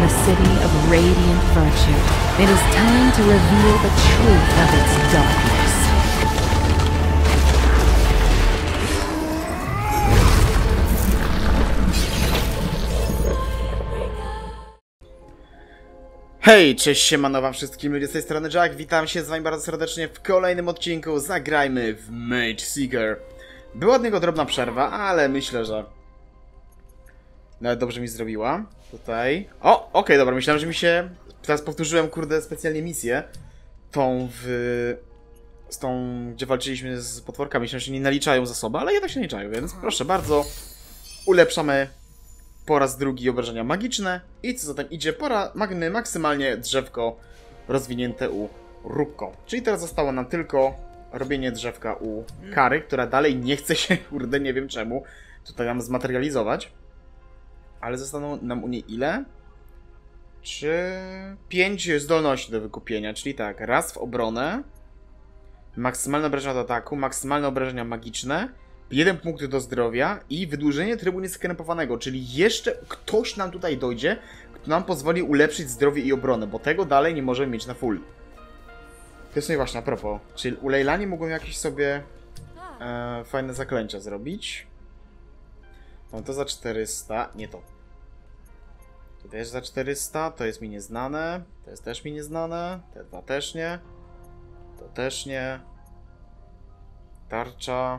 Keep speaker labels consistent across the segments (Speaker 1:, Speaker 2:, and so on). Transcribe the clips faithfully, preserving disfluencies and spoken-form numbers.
Speaker 1: the city of radiant virtue. It is time to reveal the truth of its darkness.
Speaker 2: Hej, cześć, siemano wam wszystkim ludzie z tej strony Jack, witam się z wami bardzo serdecznie w kolejnym odcinku Zagrajmy w Mage Seeker. Była od niego drobna przerwa, ale myślę, że nawet dobrze mi zrobiła. Tutaj... O, okej, okay, dobra, myślałem, że mi się... Teraz powtórzyłem, kurde, specjalnie misję. Tą w... Z tą, gdzie walczyliśmy z potworkami. Myślałem, że się nie naliczają za sobą, ale jednak się naliczają, więc proszę bardzo. Ulepszamy po raz drugi obrażenia magiczne i co zatem idzie, pora magny maksymalnie drzewko rozwinięte u Rukko. Czyli teraz zostało nam tylko robienie drzewka u Kary, która dalej nie chce się, kurde, nie wiem czemu, tutaj nam zmaterializować. Ale zostaną nam u niej ile? Czy... pięć zdolności do wykupienia, czyli tak, raz w obronę, maksymalne obrażenia do ataku, maksymalne obrażenia magiczne, jeden punkt do zdrowia i wydłużenie trybu nieskrępowanego, czyli jeszcze ktoś nam tutaj dojdzie, kto nam pozwoli ulepszyć zdrowie i obronę, bo tego dalej nie możemy mieć na full. To jest właśnie a propos, czyli u Leilani mogłem jakieś sobie e, fajne zaklęcia zrobić. Mam to za czterysta, nie to. To też za czterysta, to jest mi nieznane, to jest też mi nieznane, te dwa też nie, to też nie. Tarcza.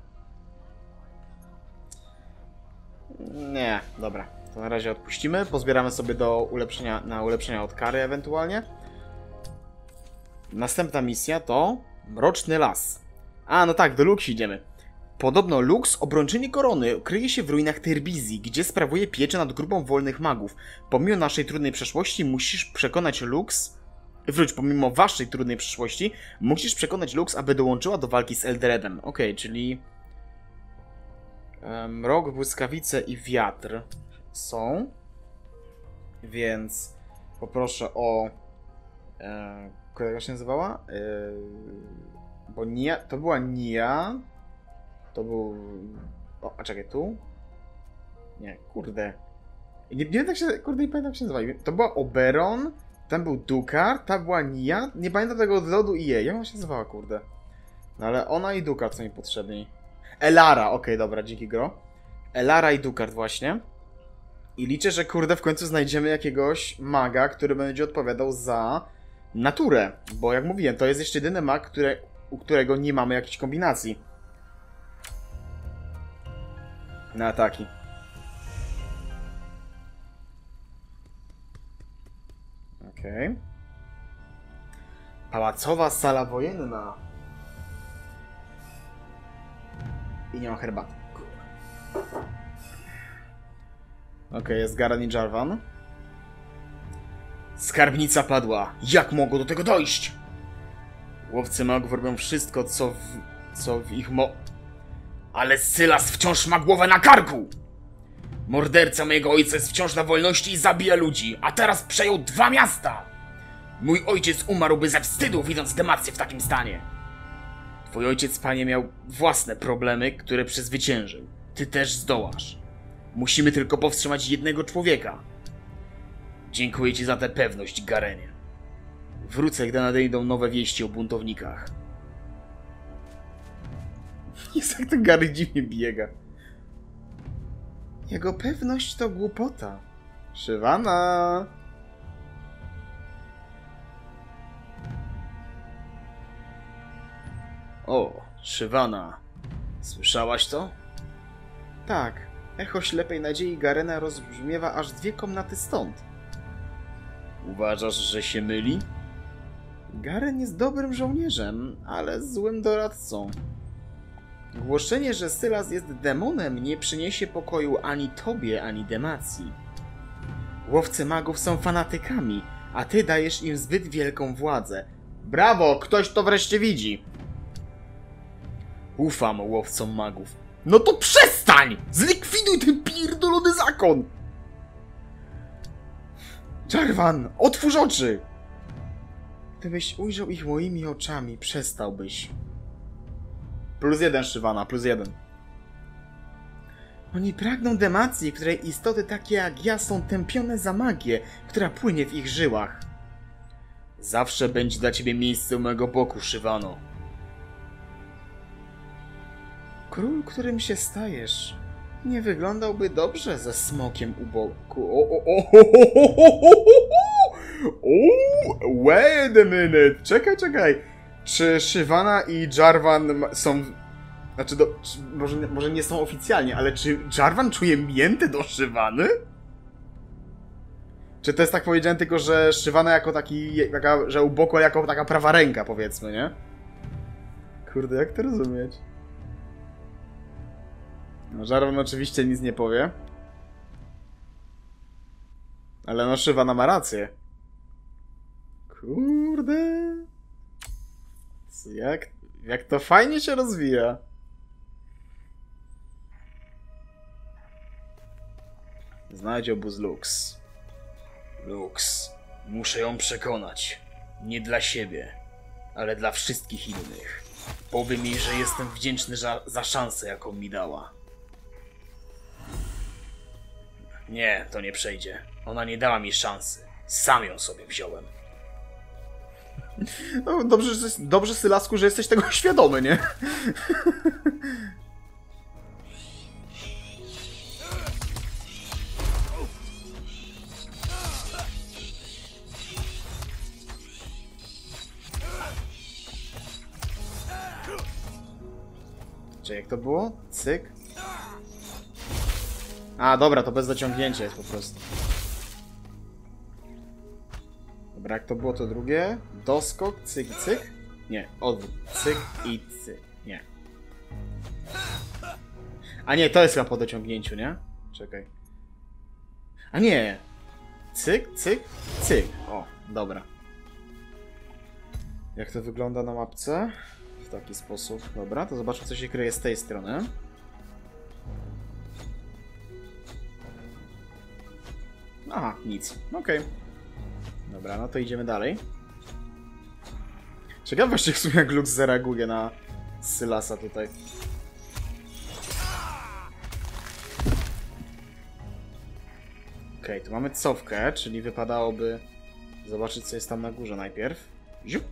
Speaker 2: Nie, dobra. To na razie odpuścimy. Pozbieramy sobie do ulepszenia, na ulepszenia od Kary ewentualnie. Następna misja to Mroczny Las. A, no tak, do Lux idziemy. Podobno Lux, obrończyni korony, kryje się w ruinach Terbizji, gdzie sprawuje pieczę nad grupą wolnych magów. Pomimo naszej trudnej przeszłości musisz przekonać Lux... Wróć, pomimo waszej trudnej przeszłości musisz przekonać Lux, aby dołączyła do walki z Elderedem. Okej, okay, czyli... Mrok, błyskawice i wiatr są. Więc poproszę o... E, jak się nazywała? E, bo Nia... To była Nia. To był... O, a czekaj, tu? Nie, kurde. Nie, nie wiem jak się... Kurde, nie pamiętam jak się nazywa. To była Oberon. Tam był Dukar. Ta była Nia. Nie pamiętam tego od lodu i jej. Jak ona się nazywała, kurde? No ale ona i Dukar są mi potrzebni. Elara, okej, okay, dobra, dzięki gro. Elara i Dukard właśnie. I liczę, że kurde w końcu znajdziemy jakiegoś maga, który będzie odpowiadał za naturę. Bo jak mówiłem, to jest jeszcze jedyny mag, które, u którego nie mamy jakiejś kombinacji na ataki. Okej. Okay. Pałacowa sala wojenna. I nie ma herbaty. Okej, okay, jest Garan i Jarvan. Skarbnica padła. Jak mogło do tego dojść? Łowcy magów robią wszystko, co w, co w ich mo... Ale Sylas wciąż ma głowę na karku! Morderca mojego ojca jest wciąż na wolności i zabija ludzi, a teraz przejął dwa miasta! Mój ojciec umarłby ze wstydu, widząc Demację w takim stanie. Twój ojciec, panie, miał własne problemy, które przezwyciężył. Ty też zdołasz. Musimy tylko powstrzymać jednego człowieka. Dziękuję ci za tę pewność, Garenie. Wrócę, gdy nadejdą nowe wieści o buntownikach. Jest jak ten Gary dziwnie biega. Jego pewność to głupota. Shyvana. O, Shyvana. Słyszałaś to? Tak. Echo ślepej nadziei Garena rozbrzmiewa aż dwie komnaty stąd. Uważasz, że się myli? Garen jest dobrym żołnierzem, ale złym doradcą. Głoszenie, że Sylas jest demonem, nie przyniesie pokoju ani tobie, ani Demacji. Łowcy magów są fanatykami, a ty dajesz im zbyt wielką władzę. Brawo! Ktoś to wreszcie widzi! Ufam łowcom magów. No to przestań! Zlikwiduj ten pierdolony zakon! Jarvan, otwórz oczy! Gdybyś ujrzał ich moimi oczami, przestałbyś. Plus jeden, Shyvana, plus jeden. Oni pragną demacji, której istoty takie jak ja są tępione za magię, która płynie w ich żyłach. Zawsze będzie dla ciebie miejsce u mego boku, Szywano. Król, którym się stajesz, nie wyglądałby dobrze ze smokiem u boku. O, o, o, o, o, o, o, wait a minute. Czekaj, czekaj. Czy Shyvana i Jarvan są... Znaczy, do, czy, może, może nie są oficjalnie, ale czy Jarvan czuje miętę do Shyvany? Czy to jest tak powiedziane tylko, że Shyvana jako taki, taka, że u boku jako taka prawa ręka, powiedzmy, nie? Kurde, jak to rozumieć? No, Jarvan oczywiście nic nie powie. Ale no, Shyvana ma rację. Kurde... Jak, jak to fajnie się rozwija. Znajdź obóz Lux. Lux. Muszę ją przekonać. Nie dla siebie, ale dla wszystkich innych. Powiem jej, że jestem wdzięczny za, za szansę, jaką mi dała. Nie, to nie przejdzie. Ona nie dała mi szansy. Sam ją sobie wziąłem. No, dobrze, że, dobrze, Sylasku, że jesteś tego świadomy, nie? Czy jak to było? Cyk? A, dobra, to bez dociągnięcia jest po prostu. Dobra, jak to było to drugie? Doskok, cyk i cyk? Nie, odwrót. Cyk i cyk. Nie. A nie, to jest chyba po dociągnięciu, nie? Czekaj. A nie! Cyk, cyk, cyk. O, dobra. Jak to wygląda na mapce? W taki sposób. Dobra, to zobaczmy, co się kryje z tej strony. Aha, nic. Okej. Okay. Dobra, no to idziemy dalej. Ciekawe właśnie w sumie jak Lux zareaguje na Sylasa tutaj. Okej, okay, tu mamy cofkę, czyli wypadałoby zobaczyć, co jest tam na górze najpierw. Ziup.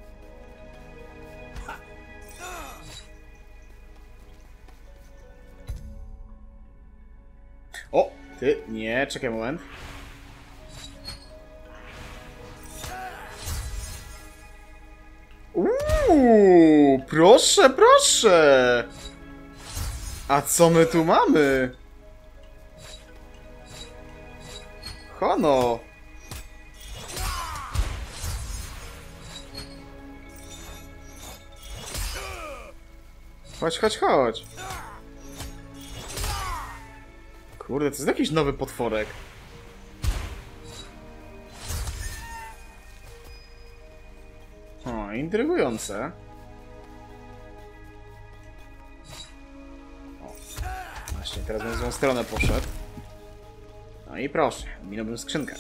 Speaker 2: O! Ty, nie, czekaj moment. Uuu, proszę, proszę! A co my tu mamy? Hono! Chodź, chodź, chodź! Kurde, to jest jakiś nowy potworek. O, intrygujące. O, właśnie, teraz bym w złą stronę poszedł. No i proszę, minąłbym skrzynkę.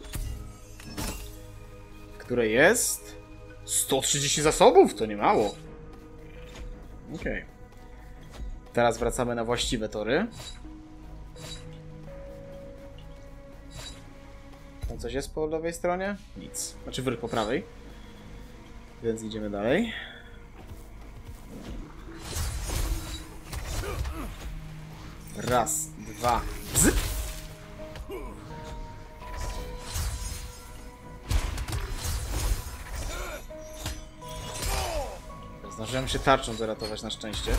Speaker 2: W której jest... sto trzydzieści zasobów, to nie mało. Okej. Okay. Teraz wracamy na właściwe tory. Tam coś jest po lewej stronie? Nic. Znaczy wróć po prawej. Więc idziemy dalej. Raz, dwa, bzy! Zdążyłem się tarczą zaratować na szczęście.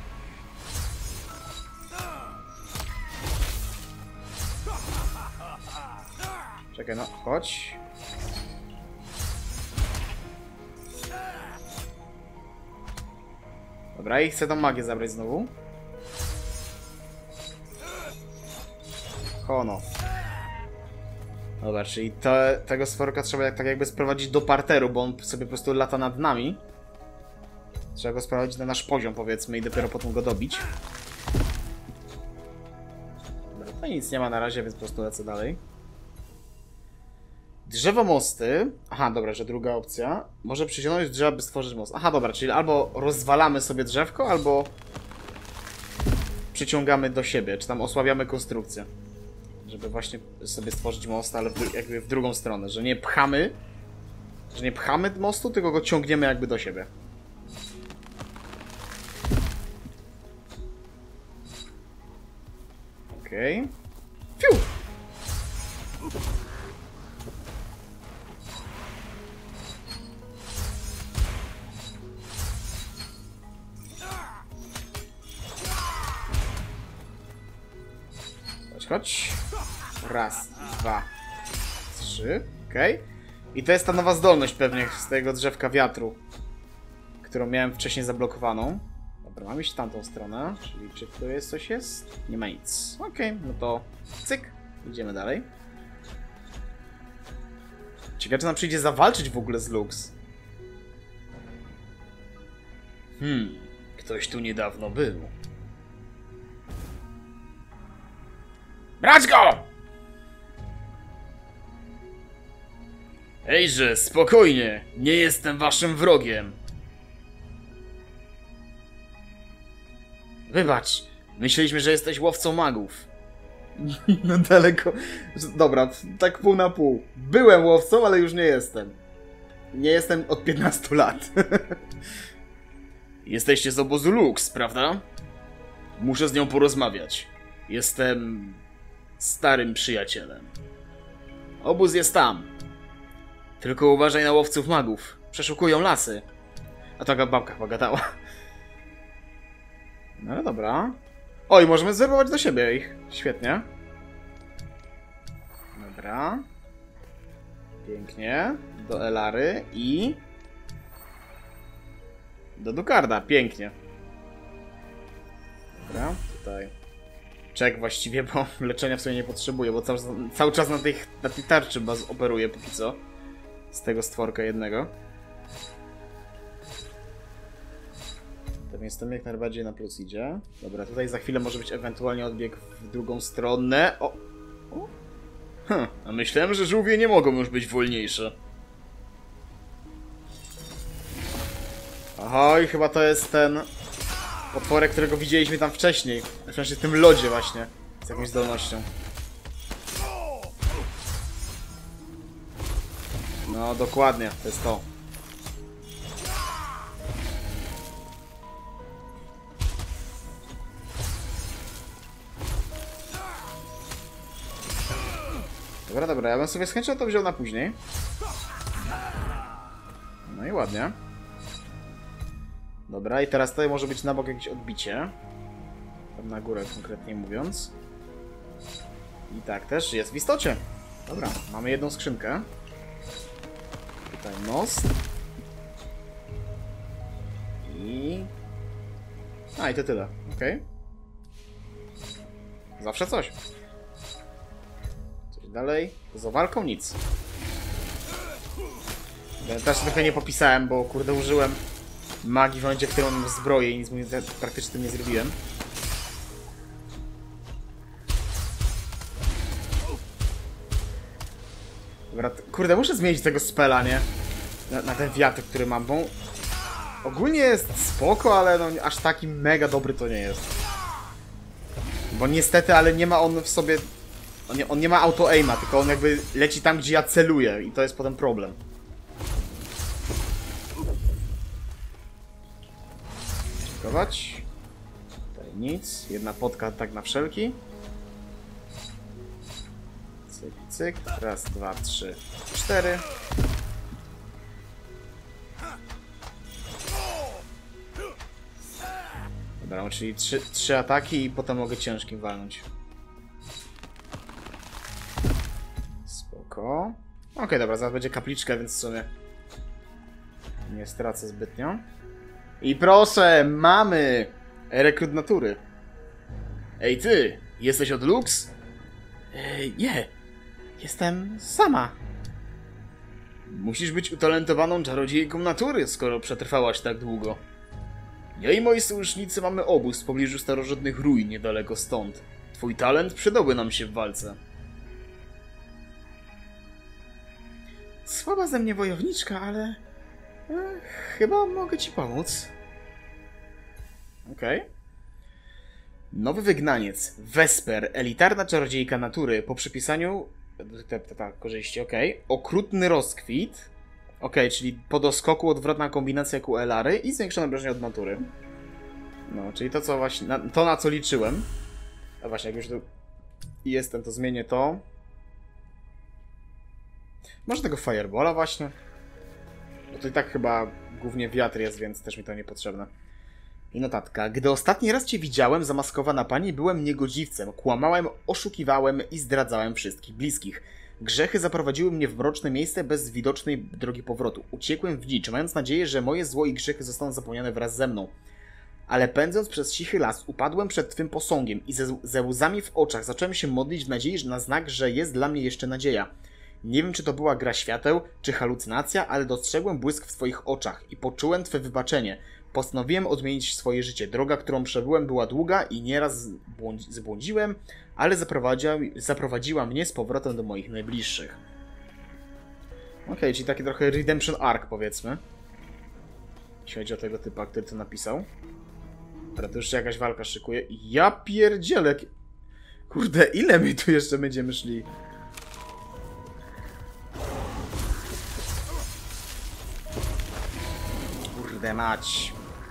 Speaker 2: Czekaj, no, chodź. Dobra, i chcę tą magię zabrać znowu. Hono. Dobra, czyli te, tego stworka trzeba jak, tak jakby sprowadzić do parteru, bo on sobie po prostu lata nad nami. Trzeba go sprowadzić na nasz poziom, powiedzmy, i dopiero potem go dobić. Dobra, to nic nie ma na razie, więc po prostu lecę dalej. Drzewo mosty. Aha, dobra, że druga opcja. Może przyciągnąć drzewa, by stworzyć most. Aha, dobra, czyli albo rozwalamy sobie drzewko, albo... przyciągamy do siebie, czy tam osłabiamy konstrukcję. Żeby właśnie sobie stworzyć most, ale w, jakby w drugą stronę, że nie pchamy, że nie pchamy mostu, tylko go ciągniemy jakby do siebie. Okej. Okay. Fiu! Chodź, chodź. Raz, dwa, trzy. Okej. Okay. I to jest ta nowa zdolność pewnie z tego drzewka wiatru, którą miałem wcześniej zablokowaną. Dobra, mam iść w tamtą stronę, czyli czy tu jest coś jest? Nie ma nic. Okej, okay, no to cyk, idziemy dalej. Ciekawe, czy nam przyjdzie zawalczyć w ogóle z Lux. Hmm, ktoś tu niedawno był. Brać go! Ejże, spokojnie, nie jestem waszym wrogiem. Wybacz, myśleliśmy, że jesteś łowcą magów. No daleko... Dobra, tak pół na pół. Byłem łowcą, ale już nie jestem. Nie jestem od piętnastu lat. Jesteście z obozu Lux, prawda? Muszę z nią porozmawiać. Jestem... starym przyjacielem. Obóz jest tam. Tylko uważaj na łowców magów. Przeszukują lasy. A taka babka chyba gadała. No ale dobra. Oj, możemy zwerbować do siebie ich. Świetnie. Dobra. Pięknie. Do Elary i... do Dukarda. Pięknie. Dobra, tutaj... Czek właściwie, bo leczenia w sumie nie potrzebuję, bo cały, cały czas na tej, na tej tarczy baz operuję póki co. Z tego stworka jednego. Ten jestem jak najbardziej na plus idzie. Dobra, tutaj za chwilę może być ewentualnie odbieg w drugą stronę. O! o. Hm, a myślałem, że żółwie nie mogą już być wolniejsze. Ahoj, chyba to jest ten potworek, którego widzieliśmy tam wcześniej. Znaczy w tym lodzie właśnie. Z jakąś zdolnością. No, dokładnie, to jest to. Dobra, dobra, ja bym sobie z chęcią to wziął na później. No i ładnie. Dobra, i teraz tutaj może być na bok jakieś odbicie. Tam na górę konkretnie mówiąc. I tak też jest w istocie. Dobra, mamy jedną skrzynkę. Tutaj most. I... A, i to tyle. Okej. Okay. Zawsze coś. Coś dalej. Za walką nic. Ja też trochę nie popisałem, bo kurde użyłem magii w momencie, w którym mam zbroję i nic mu praktycznie tym nie zrobiłem. Dobra, kurde, muszę zmienić tego spela, nie? Na, na ten wiatr, który mam, bo ogólnie jest spoko, ale no, aż taki mega dobry to nie jest. Bo niestety, ale nie ma on w sobie... On nie, on nie ma auto-aima, tylko on jakby leci tam, gdzie ja celuję i to jest potem problem. Dziękować. Tutaj nic. Jedna potka tak na wszelki. Cyk, cyk. Raz, dwa, trzy, cztery. Dobra, czyli trzy, trzy ataki i potem mogę ciężkim walnąć. Spoko. Okej, okay, dobra, zaraz będzie kapliczka, więc w sumie nie stracę zbytnio. I proszę, mamy rekrut natury. Ej ty, jesteś od Lux? Ej, nie, jestem sama. Musisz być utalentowaną czarodziejką natury, skoro przetrwałaś tak długo. Ja i moi sojusznicy mamy obóz w pobliżu starożytnych ruin niedaleko stąd. Twój talent przydałby nam się w walce. Słaba ze mnie wojowniczka, ale... E, chyba mogę ci pomóc. Okej. Okay. Nowy wygnaniec. Vesper. Elitarna czarodziejka natury. Po przypisaniu... Tak, korzyści, okej. Okay. Okrutny rozkwit. Okej, okay, czyli po doskoku odwrotna kombinacja ku Elary i zwiększone obrażenia od natury. No, czyli to co właśnie... Na, to na co liczyłem. A właśnie, jak już tu jestem, to zmienię to. Może tego Firebola właśnie? Bo to i tak chyba głównie wiatr jest, więc też mi to niepotrzebne. I notatka. Gdy ostatni raz cię widziałem, zamaskowana pani, byłem niegodziwcem. Kłamałem, oszukiwałem i zdradzałem wszystkich bliskich. Grzechy zaprowadziły mnie w mroczne miejsce bez widocznej drogi powrotu. Uciekłem w dzicz, mając nadzieję, że moje zło i grzechy zostaną zapomniane wraz ze mną. Ale pędząc przez cichy las, upadłem przed twym posągiem i ze, ze łzami w oczach zacząłem się modlić w nadziei na znak, że jest dla mnie jeszcze nadzieja. Nie wiem, czy to była gra świateł, czy halucynacja, ale dostrzegłem błysk w twoich oczach i poczułem twe wybaczenie. Postanowiłem odmienić swoje życie. Droga, którą przebyłem, była długa i nieraz zbłądziłem, ale zaprowadziła, zaprowadziła mnie z powrotem do moich najbliższych. Okej, okay, czyli taki trochę Redemption Arc, powiedzmy. Jeśli chodzi o tego typa, który to napisał. Ale to już się jakaś walka szykuje. Ja pierdzielę! Kurde, ile my tu jeszcze będziemy szli? Kurde mać.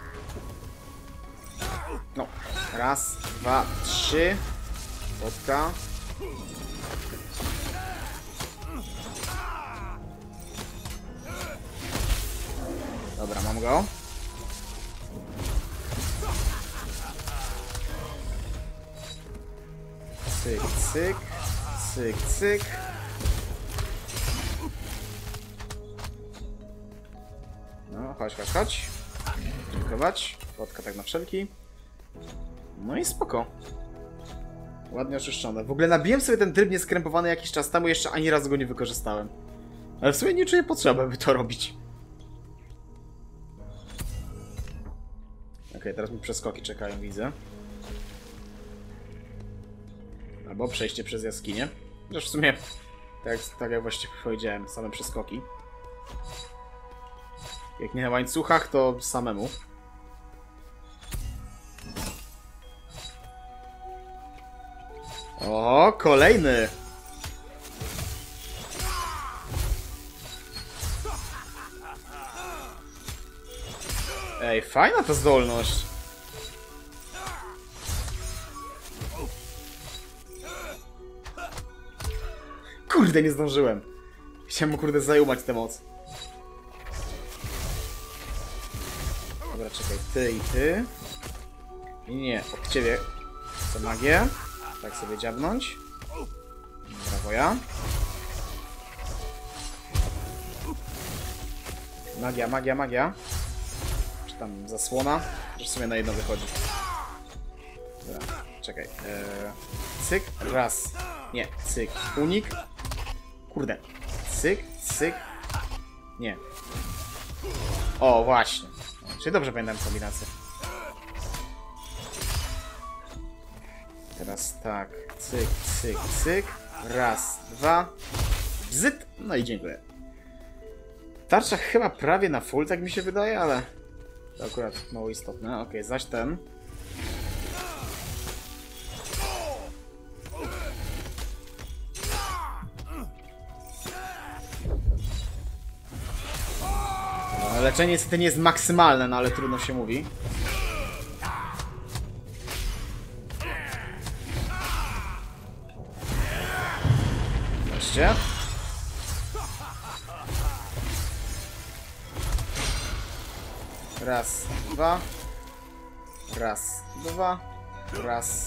Speaker 2: No, raz, dwa, trzy. Spotka. Dobra, mam go. Cyk, cyk, cyk, cyk. No, chodź, chodź, chodź. Dziękować. Spotka tak na wszelki. No i spoko. Ładnie oczyszczone. W ogóle nabiłem sobie ten tryb nieskrępowany jakiś czas temu, jeszcze ani razu go nie wykorzystałem. Ale w sumie nie czuję potrzeby, by to robić. Okej, okay, teraz mi przeskoki czekają, widzę. Albo przejście przez jaskinię. Zresztą w sumie, tak, tak jak właściwie powiedziałem, same przeskoki. Jak nie na łańcuchach, to samemu. O, kolejny! Ej, fajna ta zdolność. Kurde, nie zdążyłem. Chciałem mu, kurde, zajumać tę moc. Dobra, czekaj, ty i ty. I nie, od ciebie chcę magię. Tak sobie dziabnąć. Brawo ja. Magia, magia, magia. Czy tam zasłona? Że w sumie na jedno wychodzi. Dobra, czekaj. Eee, cyk, raz. Nie, cyk, unik. Kurde. Cyk, cyk. Nie. O, właśnie. Czyli dobrze pamiętam kombinację. Teraz tak. Cyk, cyk, cyk. Raz, dwa. Bzyt. No i dziękuję. Tarcza chyba prawie na full, tak mi się wydaje, ale to akurat mało istotne. Okej, okay, zaś ten. No, leczenie niestety nie jest maksymalne, no ale trudno się mówi. Wreszcie. Raz, dwa. Raz, dwa. Raz.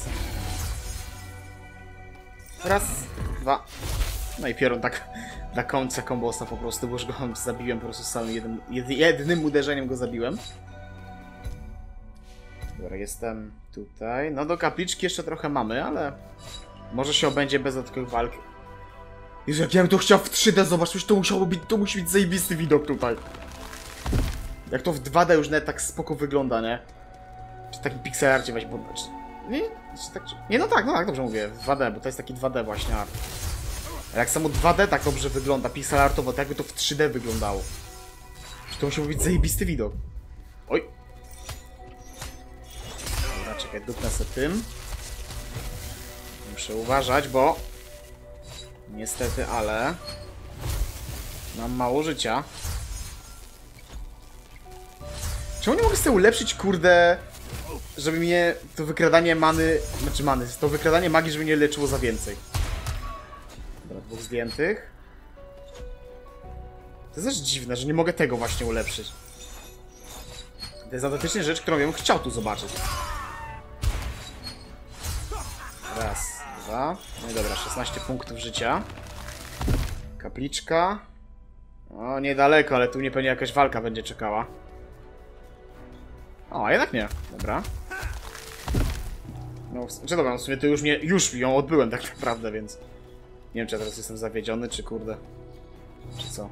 Speaker 2: Raz, dwa. No i piorun tak na końcu kombosa po prostu, bo już go zabiłem po prostu samym jednym, jednym uderzeniem go zabiłem. Dobra, jestem tutaj. No do kapliczki jeszcze trochę mamy, ale może się obędzie bez dodatkowych walk. Jezu, jak ja bym to chciał w trzy D zobaczyć, to musiało być, to musi być zajebisty widok tutaj. Jak to w dwa D już nawet tak spoko wygląda, nie? Czy takim pixel arcie weź, bo... Nie? Tak, nie, no tak, no tak, dobrze mówię. W dwa D, bo to jest taki dwa D właśnie art. A jak samo dwa D tak dobrze wygląda, pixel artowo, to jakby to w trzy D wyglądało. Czy to musiał być zajebisty widok. Oj. Dobra, czekaj, dupnę sobie tym. Muszę uważać, bo... Niestety, ale... Mam mało życia. Czemu nie mogę sobie ulepszyć, kurde... Żeby mnie to wykradanie many... Znaczy many, to wykradanie magii, żeby mnie leczyło za więcej. Dobra, dwóch zdjętych. To jest też dziwne, że nie mogę tego właśnie ulepszyć. To jest autentycznie rzecz, którą ja bym chciał tu zobaczyć. Raz, dwa. No i dobra, szesnaście punktów życia. Kapliczka. O, niedaleko, ale tu nie pewnie jakaś walka będzie czekała. O, a jednak nie. Dobra. No, czy dobra, w sumie to już, nie, już ją odbyłem tak naprawdę, więc... Nie wiem, czy ja teraz jestem zawiedziony, czy kurde... Czy co?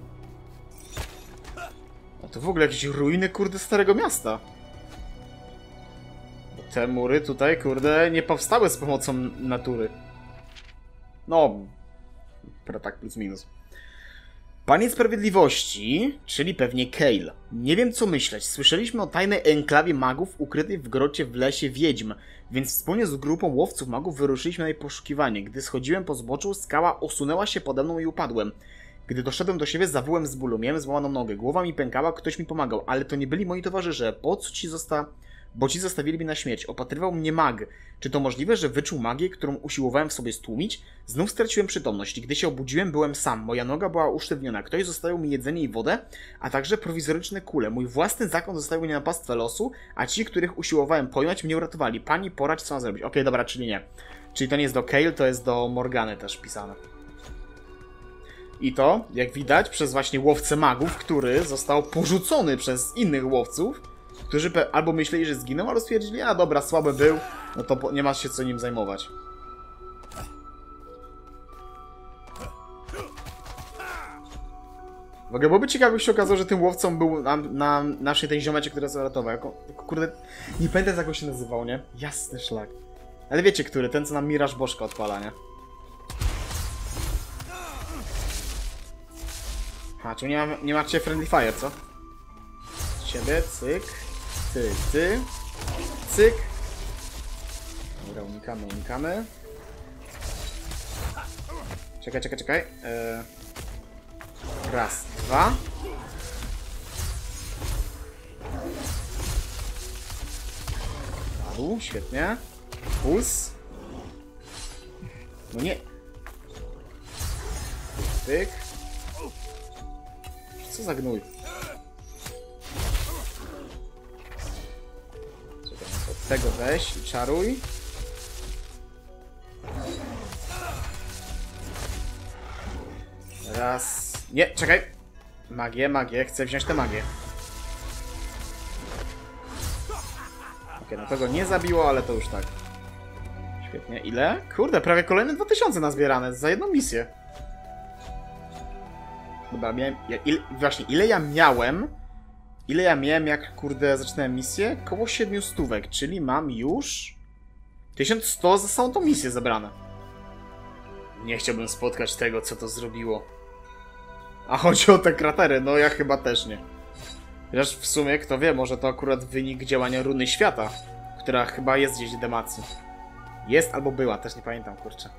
Speaker 2: A to w ogóle jakieś ruiny, kurde, starego miasta. Bo te mury tutaj, kurde, nie powstały z pomocą natury. No... Tak plus minus. Panie Sprawiedliwości, czyli pewnie Kayle. Nie wiem co myśleć. Słyszeliśmy o tajnej enklawie magów ukrytej w grocie w lesie wiedźm, więc wspólnie z grupą łowców magów wyruszyliśmy na jej poszukiwanie. Gdy schodziłem po zboczu, skała osunęła się pode mną i upadłem. Gdy doszedłem do siebie, zawyłem z bólu. Miałem złamaną nogę. Głowa mi pękała, ktoś mi pomagał, ale to nie byli moi towarzysze. Po co ci zosta... Bo ci zostawili mnie na śmierć. Opatrywał mnie mag. Czy to możliwe, że wyczuł magię, którą usiłowałem w sobie stłumić? Znów straciłem przytomność. Gdy się obudziłem, byłem sam. Moja noga była usztywniona. Ktoś zostawił mi jedzenie i wodę, a także prowizoryczne kule. Mój własny zakon zostawił mnie na pastwę losu, a ci, których usiłowałem pojąć, mnie uratowali. Pani, poradź, co mam zrobić. Okej, okay, dobra, czyli nie. Czyli to nie jest do Kayle, to jest do Morgany też pisane. I to, jak widać, przez właśnie łowcę magów, który został porzucony przez innych łowców, którzy albo myśleli, że zginął, albo stwierdzili, a dobra, słaby był, no to nie ma się co nim zajmować. W ogóle byłoby ciekawe, by się okazało, że tym łowcą był na, na naszej tej ziomeczek, która nas ratował. Jako, kurde, nie pamiętam jak on się nazywał, nie? Jasny szlak. Ale wiecie, który? Ten, co nam Miraż Bożka odpala, nie? Ha, czy nie, ma, nie macie Friendly Fire, co? Ciebie, cyk. Ty, ty. Cyk. Dobra, unikamy, unikamy. Czekaj, czekaj, czekaj. Eee... Raz, dwa. U, świetnie. Puls. No nie. Tyk. Co za gnój? Czekaj, od tego weź i czaruj. Raz. Nie, czekaj. Magię, magię. Chcę wziąć tę magię. Okej, no tego nie zabiło, ale to już tak. Świetnie. Ile? Kurde, prawie kolejne dwa tysiące nazbierane za jedną misję. Dobra, miałem... Ja, ile, właśnie, ile ja miałem... Ile ja miałem, jak, kurde, zaczynałem misję? Koło siedmiu stówek, czyli mam już... tysiąc sto za samą tą misję zebrane. Nie chciałbym spotkać tego, co to zrobiło. A chodzi o te kratery, no ja chyba też nie. Chociaż w sumie, kto wie, może to akurat wynik działania Runy Świata, która chyba jest gdzieś w Demacji. Jest albo była, też nie pamiętam, kurczę.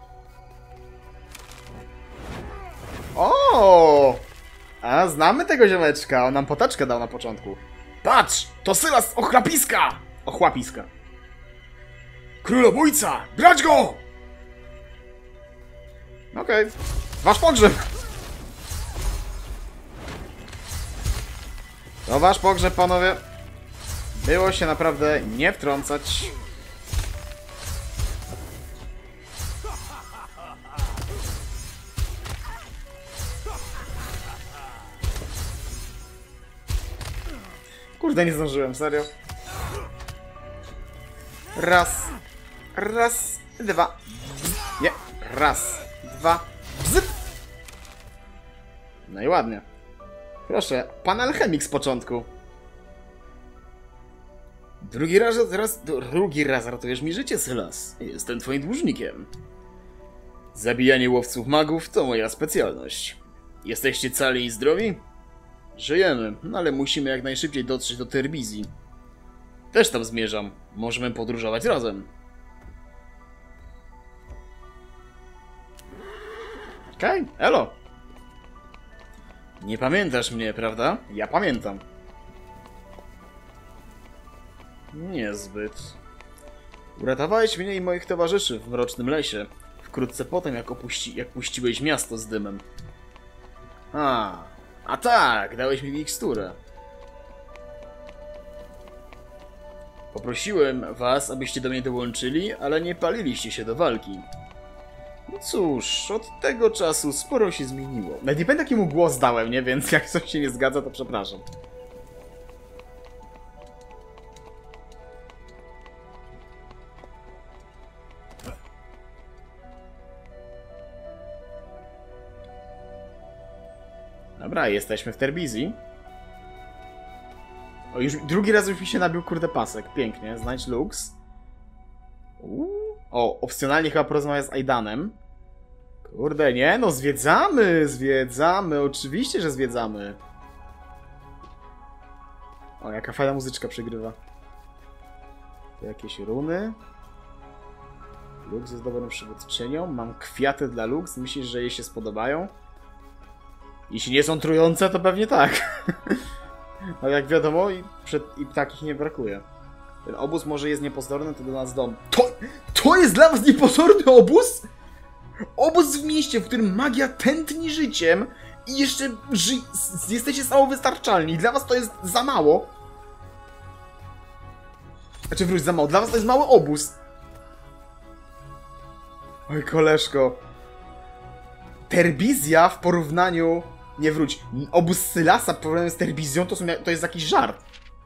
Speaker 2: O! A znamy tego ziomeczka, on nam potaczkę dał na początku. Patrz, to Sylas ochlapiska! Ochłapiska. Królobójca, brać go! Okej, okay. Wasz pogrzeb! To wasz pogrzeb, panowie. Było się naprawdę nie wtrącać. Kurde, nie zdążyłem, serio. Raz. Raz. Dwa. Nie. Raz. Dwa. Bzyp. No i ładnie. Proszę, pan alchemik z początku. Drugi raz, raz, drugi raz ratujesz mi życie, Sylas. Jestem twoim dłużnikiem. Zabijanie łowców magów to moja specjalność. Jesteście cali i zdrowi? Żyjemy, no ale musimy jak najszybciej dotrzeć do Terbizji. Też tam zmierzam. Możemy podróżować razem. Okej, okay, elo. Nie pamiętasz mnie, prawda? Ja pamiętam. Niezbyt. Uratowałeś mnie i moich towarzyszy w mrocznym lesie. Wkrótce potem, jak, opuści jak puściłeś miasto z dymem. A, a tak, dałeś mi miksturę. Poprosiłem was, abyście do mnie dołączyli, ale nie paliliście się do walki. No cóż, od tego czasu sporo się zmieniło. Nawet nie pamiętam, jaki mu głos dałem, nie? Więc jak coś się nie zgadza, to przepraszam. Dobra, jesteśmy w Terbizji. O, już drugi raz już mi się nabił, kurde, pasek. Pięknie. Znajdź Lux. Uuu. O, opcjonalnie chyba porozmawiam z Aidanem. Kurde, nie no, zwiedzamy, zwiedzamy. Oczywiście, że zwiedzamy. O, jaka fajna muzyczka przegrywa. Tu jakieś runy. Lux jest dobrą przywódczynią. Mam kwiaty dla Lux. Myślisz, że jej się spodobają? Jeśli nie są trujące, to pewnie tak. Ale jak wiadomo, i, przed, i takich nie brakuje. Ten obóz może jest niepozorny, to do nas dom. To, to jest dla was niepozorny obóz? Obóz w mieście, w którym magia tętni życiem i jeszcze ży jesteście samowystarczalni. Dla was to jest za mało. Znaczy wróć, za mało. Dla was to jest mały obóz. Oj, koleżko. Terbizja w porównaniu... Nie wróć. Obóz Sylasa w porównaniu z Terbizją to, są, to jest jakiś żart.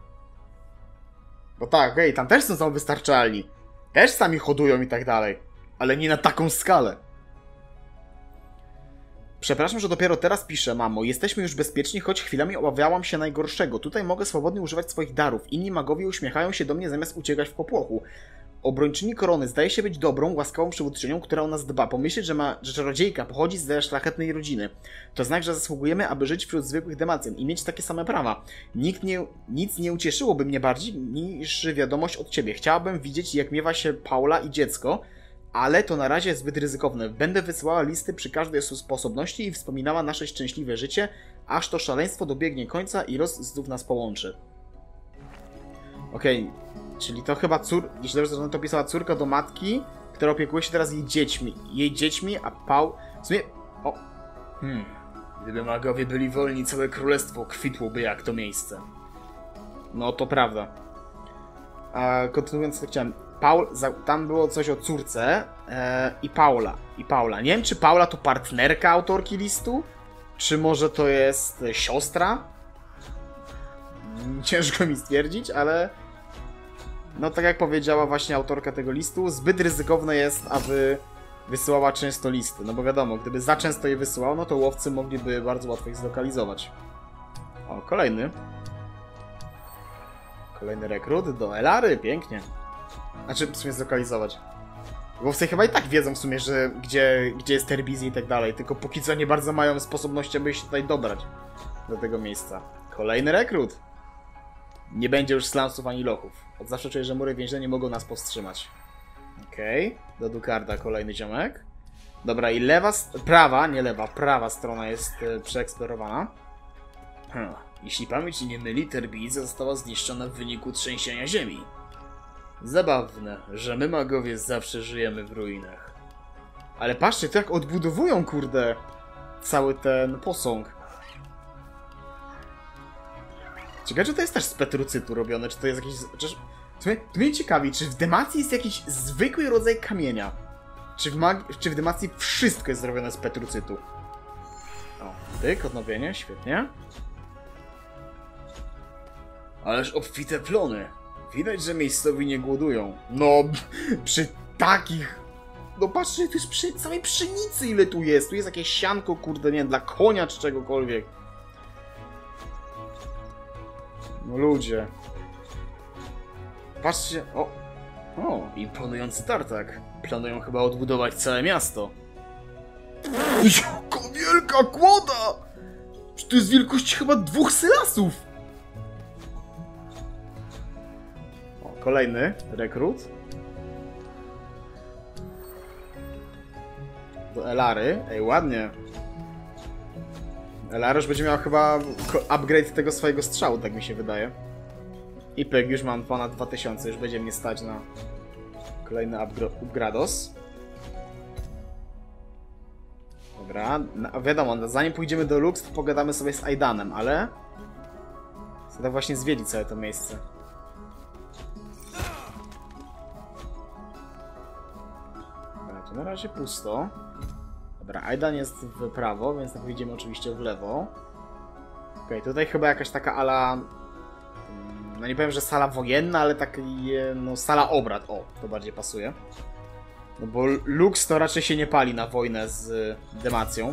Speaker 2: Bo tak, hej, tam też są samowystarczalni. Też sami hodują i tak dalej. Ale nie na taką skalę. Przepraszam, że dopiero teraz piszę, mamo. Jesteśmy już bezpieczni, choć chwilami obawiałam się najgorszego. Tutaj mogę swobodnie używać swoich darów. Inni magowie uśmiechają się do mnie zamiast uciekać w popłochu. Obrończyni korony zdaje się być dobrą, łaskawą przywódczynią, która o nas dba. Pomyśleć, że, ma, że czarodziejka pochodzi z szlachetnej rodziny. To znak, że zasługujemy, aby żyć wśród zwykłych demacjan i mieć takie same prawa. Nikt nie, nic nie ucieszyłoby mnie bardziej niż wiadomość od ciebie. Chciałabym widzieć, jak miewa się Paula i dziecko, ale to na razie jest zbyt ryzykowne. Będę wysyłała listy przy każdej sposobności i wspominała nasze szczęśliwe życie, aż to szaleństwo dobiegnie końca i los znów nas połączy. Okej. Okay. Czyli to chyba cór... Jeśli dobrze to pisała córka do matki, która opiekuje się teraz jej dziećmi. Jej dziećmi, a Paul... W sumie... O... Hmm... Gdyby magowie byli wolni, całe królestwo kwitłoby jak to miejsce. No, to prawda. A kontynuując, co chciałem... Paul... Tam było coś o córce e... i Paula. I Paula. Nie wiem, czy Paula to partnerka autorki listu? Czy może to jest siostra? Ciężko mi stwierdzić, ale... No tak jak powiedziała właśnie autorka tego listu, zbyt ryzykowne jest, aby wysyłała często listy. No bo wiadomo, gdyby za często je wysyłał, no to łowcy mogliby bardzo łatwo ich zlokalizować. O, kolejny. Kolejny rekrut do Elary, pięknie. Znaczy, w sumie zlokalizować. Łowcy chyba i tak wiedzą w sumie, że gdzie, gdzie jest Terbizja i tak dalej, tylko póki co nie bardzo mają sposobności, aby się tutaj dobrać do tego miejsca. Kolejny rekrut. Nie będzie już slumsów ani lochów. Od zawsze czuję, że mury więzienia nie mogą nas powstrzymać. Okej. Okay. Do Dukarda kolejny ziomek. Dobra, i lewa... Prawa, nie lewa, prawa strona jest e, przeeksplorowana. Hm. Jeśli pamięć nie myli, Terbizja została zniszczona w wyniku trzęsienia ziemi. Zabawne, że my magowie zawsze żyjemy w ruinach. Ale patrzcie, to jak odbudowują, kurde, cały ten posąg. Ciekawe, czy to jest też z petrucytu robione, czy to jest jakiś... Czy... To mnie ciekawi, czy w Demacji jest jakiś zwykły rodzaj kamienia? Czy w, mag... czy w Demacji wszystko jest zrobione z petrucytu? O, tyk, odnowienie, świetnie. Ależ obfite plony. Widać, że miejscowi nie głodują. No, przy takich... No patrzcie, to jest przy całej pszenicy ile tu jest. Tu jest jakieś sianko, kurde, nie wiem, dla konia czy czegokolwiek. No ludzie. Patrzcie, o. O, imponujący tartak. Planują chyba odbudować całe miasto. Jaka wielka kłoda! To jest wielkość chyba dwóch sylasów. O, kolejny rekrut. Do Elary. Ej, ładnie. Elara już będzie miała chyba upgrade tego swojego strzału, tak mi się wydaje. I pyk, już mam ponad dwa tysiące, już będzie mnie stać na kolejny upgrados. Dobra, no, wiadomo, zanim pójdziemy do Lux, to pogadamy sobie z Aidanem, ale... chcę właśnie zwiedzić całe to miejsce. Dobra, tu na razie pusto. Dobra, Aidan jest w prawo, więc tak wyjdziemy oczywiście w lewo. Okej, okay, tutaj chyba jakaś taka ala... no nie powiem, że sala wojenna, ale taka no, sala obrad. O, to bardziej pasuje. No bo Lux to raczej się nie pali na wojnę z Demacją.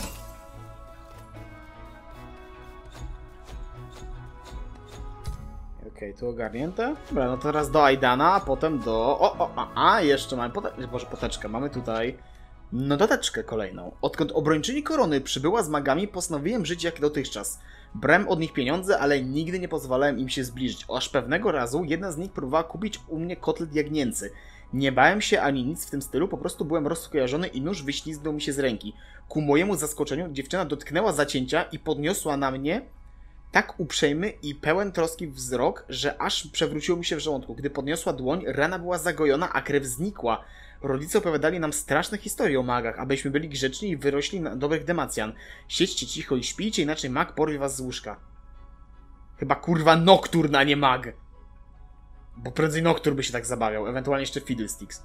Speaker 2: Okej, okay, tu ogarnięte. Dobra, no to teraz do Aidana, a potem do... O, o, a, a jeszcze mamy pote... Boże, poteczkę. Mamy tutaj notateczkę kolejną. Odkąd obrończyni korony przybyła z magami, postanowiłem żyć jak dotychczas. Brałem od nich pieniądze, ale nigdy nie pozwalałem im się zbliżyć. Aż pewnego razu jedna z nich próbowała kupić u mnie kotlet jagnięcy. Nie bałem się ani nic w tym stylu, po prostu byłem rozkojarzony i nóż wyślizgnął mi się z ręki. Ku mojemu zaskoczeniu dziewczyna dotknęła zacięcia i podniosła na mnie tak uprzejmy i pełen troski wzrok, że aż przewróciło mi się w żołądku. Gdy podniosła dłoń, rana była zagojona, a krew znikła. Rodzice opowiadali nam straszne historie o magach, abyśmy byli grzeczni i wyrośli na dobrych Demacjan. Siedźcie cicho i śpijcie, inaczej mag porwie was z łóżka. Chyba kurwa Nocturne, a nie mag. Bo prędzej Nocturne by się tak zabawiał, ewentualnie jeszcze Fiddlesticks.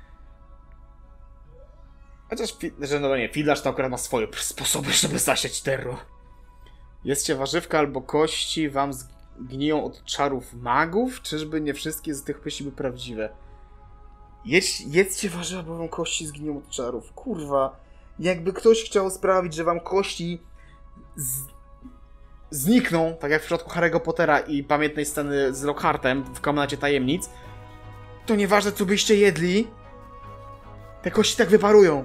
Speaker 2: Chociaż, że no nie, Fiddlarz to akurat ma swoje sposoby, żeby zasiać terror. Jedzcie warzywka albo kości wam zgniją od czarów magów? Czyżby nie wszystkie z tych myśli były prawdziwe? Jedź, jedzcie warzywa, bo wam kości zgnią od czarów. Kurwa. Jakby ktoś chciał sprawić, że wam kości z... znikną, tak jak w przypadku Harry'ego Pottera i pamiętnej sceny z Lockhartem w Komnacie Tajemnic, to nieważne co byście jedli, te kości tak wyparują.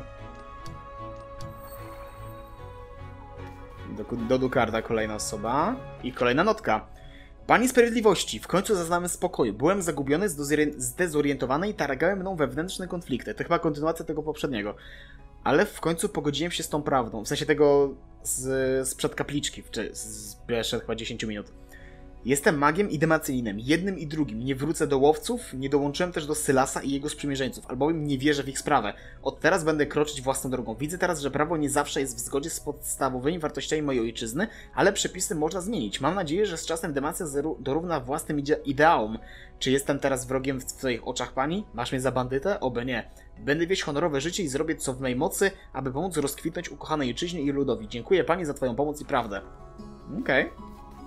Speaker 2: Do, do Dukarda kolejna osoba. I kolejna notka. Pani Sprawiedliwości, w końcu zaznamy spokoju. Byłem zagubiony, zdezorientowany i targałem mną wewnętrzne konflikty. To chyba kontynuacja tego poprzedniego. Ale w końcu pogodziłem się z tą prawdą. W sensie tego z, sprzed kapliczki, czy sprzed chyba dziesięć minut. Jestem magiem i demacyjnym, jednym i drugim. Nie wrócę do łowców, nie dołączyłem też do Sylasa i jego sprzymierzeńców, albowiem nie wierzę w ich sprawę. Od teraz będę kroczyć własną drogą. Widzę teraz, że prawo nie zawsze jest w zgodzie z podstawowymi wartościami mojej ojczyzny, ale przepisy można zmienić. Mam nadzieję, że z czasem Demacja dorówna własnym ideałom. Czy jestem teraz wrogiem w twoich oczach, pani? Masz mnie za bandytę? Oby nie. Będę wieść honorowe życie i zrobię co w mej mocy, aby pomóc rozkwitnąć ukochanej ojczyźnie i ludowi. Dziękuję pani za twoją pomoc i prawdę. Okej. Okay.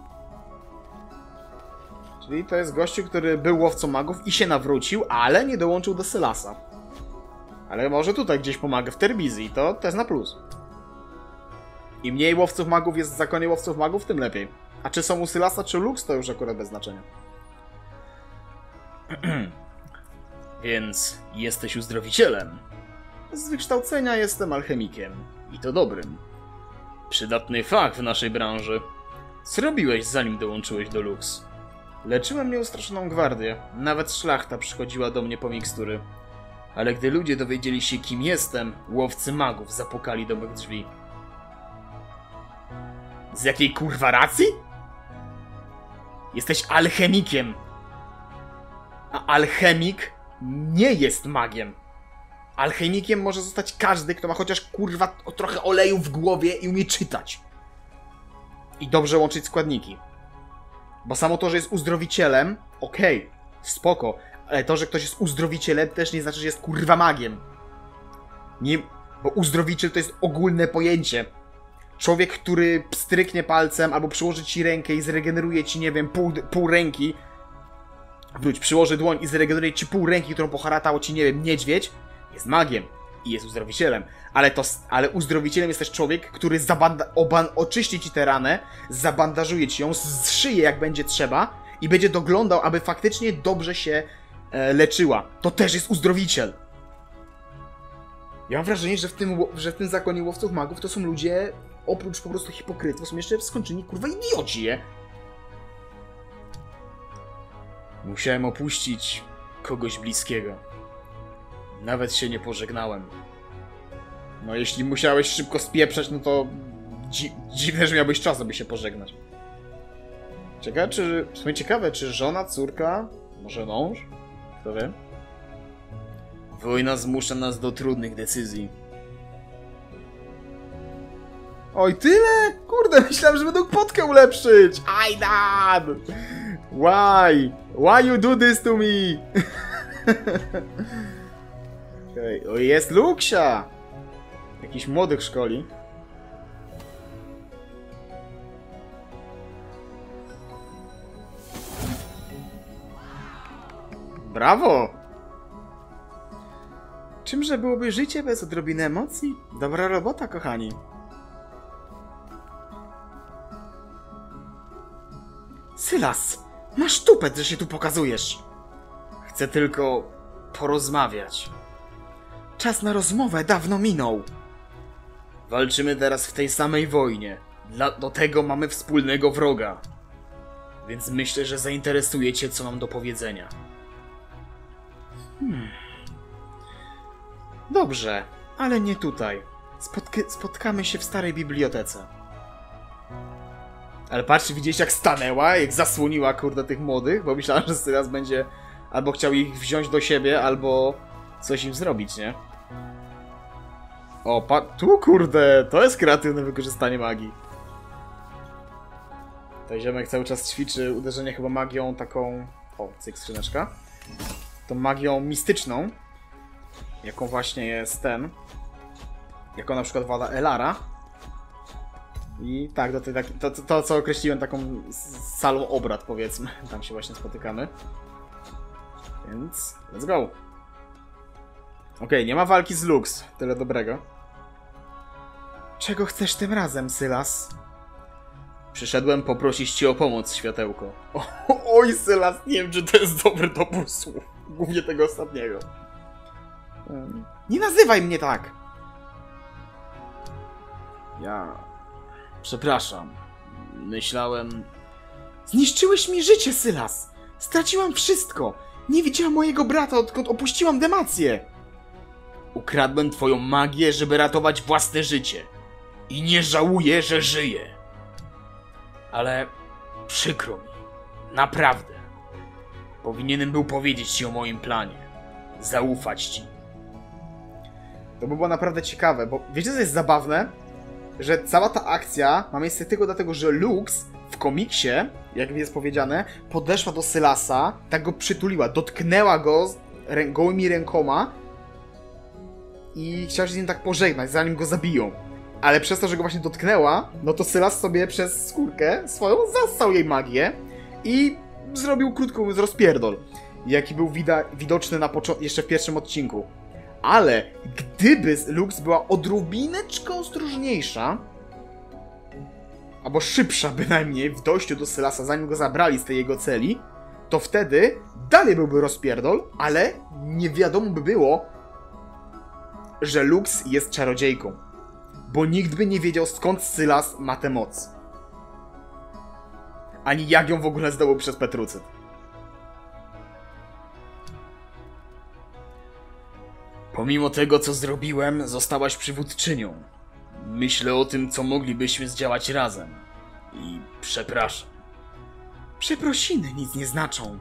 Speaker 2: Czyli to jest gościu, który był łowcą magów i się nawrócił, ale nie dołączył do Sylasa. Ale może tutaj gdzieś pomaga w Terbizji, to, to jest na plus. Im mniej łowców magów jest w zakonie łowców magów, tym lepiej. A czy są u Sylasa, czy Lux, to już akurat bez znaczenia. Więc jesteś uzdrowicielem. Z wykształcenia jestem alchemikiem. I to dobrym. Przydatny fach w naszej branży. Co robiłeś, zanim dołączyłeś do Lux? Leczyłem nieustraszoną gwardię. Nawet szlachta przychodziła do mnie po mikstury. Ale gdy ludzie dowiedzieli się, kim jestem, łowcy magów zapukali do mych drzwi. Z jakiej kurwa racji? Jesteś alchemikiem. A alchemik nie jest magiem. Alchemikiem może zostać każdy, kto ma chociaż kurwa trochę oleju w głowie i umie czytać. I dobrze łączyć składniki. Bo samo to, że jest uzdrowicielem, okej, okay, spoko, ale to, że ktoś jest uzdrowicielem, też nie znaczy, że jest kurwa magiem. Nie, bo uzdrowiciel to jest ogólne pojęcie. Człowiek, który pstryknie palcem albo przyłoży ci rękę i zregeneruje ci, nie wiem, pół, pół ręki. Wróć, przyłoży dłoń i zregeneruje ci pół ręki, którą poharatało ci, nie wiem, niedźwiedź, jest magiem i jest uzdrowicielem. Ale, to, ale uzdrowicielem jest też człowiek, który zabanda, oban, oczyści ci tę ranę, zabandażuje ci ją, zszyje jak będzie trzeba i będzie doglądał, aby faktycznie dobrze się e, leczyła. To też jest uzdrowiciel. Ja mam wrażenie, że w tym, że w tym zakonie łowców magów to są ludzie, oprócz po prostu hipokrytów, są jeszcze skończeni kurwa idioci, je? Musiałem opuścić kogoś bliskiego. Nawet się nie pożegnałem. No jeśli musiałeś szybko spieprzać, no to dzi dziwne, że miałbyś czas, aby się pożegnać. Ciekawe, czy... W sumie ciekawe, czy żona, córka, może mąż? Kto wie? Wojna zmusza nas do trudnych decyzji. Oj, tyle? Kurde, myślałem, że będą potkę ulepszyć! Aidan! Why? Why you do this to me? Okay. O, jest Luxia! Jakiś młodych szkoli. Brawo! Czymże byłoby życie bez odrobiny emocji? Dobra robota, kochani. Sylas, masz tupet, że się tu pokazujesz. Chcę tylko porozmawiać. Czas na rozmowę dawno minął. Walczymy teraz w tej samej wojnie. Dla, do tego mamy wspólnego wroga. Więc myślę, że zainteresuje cię, co mam do powiedzenia. Hmm. Dobrze, ale nie tutaj. Spotk spotkamy się w starej bibliotece. Ale patrzcie, widzieliście jak stanęła, jak zasłoniła, kurde, tych młodych? Bo myślałem, że Sylas będzie albo chciał ich wziąć do siebie, albo coś im zrobić, nie? O, pa tu, kurde, to jest kreatywne wykorzystanie magii. Ten ziomek cały czas ćwiczy uderzenie chyba magią taką... O, cyk, skrzyneczka. Tą magią mistyczną, jaką właśnie jest ten, jaką na przykład włada Elara. I tak, do tej, to, to, to co określiłem taką salą obrad, powiedzmy, tam się właśnie spotykamy. Więc let's go. Okej, okay, nie ma walki z Lux, tyle dobrego. Czego chcesz tym razem, Sylas? Przyszedłem poprosić cię o pomoc, światełko. O, oj, Sylas, nie wiem, czy to jest dobry dobór słów. Głównie tego ostatniego. Nie nazywaj mnie tak! Ja... Przepraszam. Myślałem... Zniszczyłeś mi życie, Sylas! Straciłam wszystko! Nie widziałam mojego brata, odkąd opuściłam Demację! Ukradłem twoją magię, żeby ratować własne życie. I nie żałuję, że żyję. Ale... przykro mi. Naprawdę. Powinienem był powiedzieć ci o moim planie. Zaufać ci. To by było naprawdę ciekawe, bo wiecie co jest zabawne? Że cała ta akcja ma miejsce tylko dlatego, że Lux w komiksie, jak jest powiedziane, podeszła do Sylasa, tak go przytuliła, dotknęła go rę gołymi rękoma i chciała się z nim tak pożegnać, zanim go zabiją. Ale przez to, że go właśnie dotknęła, no to Sylas sobie przez skórkę swoją zassał jej magię i zrobił krótką rozpierdol, jaki był widoczny na jeszcze w pierwszym odcinku. Ale gdyby Lux była odrobineczkę ostrożniejsza, albo szybsza bynajmniej w dojściu do Sylasa, zanim go zabrali z tej jego celi, to wtedy dalej byłby rozpierdol, ale nie wiadomo by było, że Lux jest czarodziejką. Bo nikt by nie wiedział, skąd Sylas ma tę moc. Ani jak ją w ogóle zdobył przez Petrucyt. Pomimo tego, co zrobiłem, zostałaś przywódczynią. Myślę o tym, co moglibyśmy zdziałać razem. I przepraszam. Przeprosiny nic nie znaczą.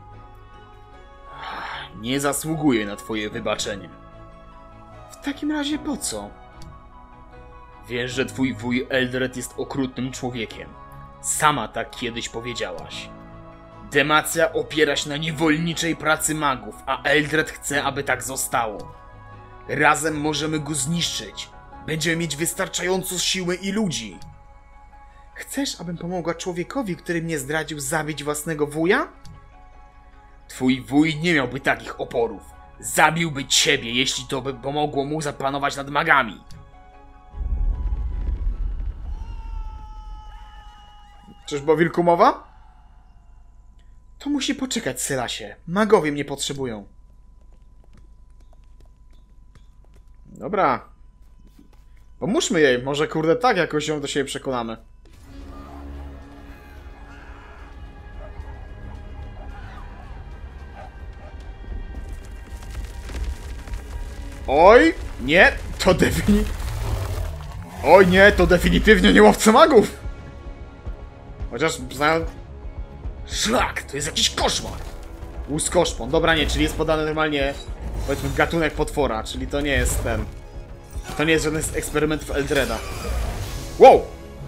Speaker 2: Nie zasługuję na twoje wybaczenie. W takim razie po co? Wiesz, że twój wuj Eldred jest okrutnym człowiekiem. Sama tak kiedyś powiedziałaś. Demacja opiera się na niewolniczej pracy magów, a Eldred chce, aby tak zostało. Razem możemy go zniszczyć. Będziemy mieć wystarczająco siły i ludzi. Chcesz, abym pomogła człowiekowi, który mnie zdradził, zabić własnego wuja? Twój wuj nie miałby takich oporów. Zabiłby ciebie, jeśli to by pomogło mu zapanować nad magami. Czyżby o wilku mowa? To musi poczekać, Sylasie. Magowie mnie potrzebują. Dobra. Pomóżmy jej. Może kurde tak jakoś ją do siebie przekonamy. Oj! Nie! To definitywnie... Oj nie, to definitywnie nie łowca magów! Chociaż znają... Szlak, to jest jakiś koszmar! Łuskoszpon, dobra nie, czyli jest podany normalnie, powiedzmy, gatunek potwora, czyli to nie jest ten... To nie jest żaden eksperyment w Eldreda. Wow!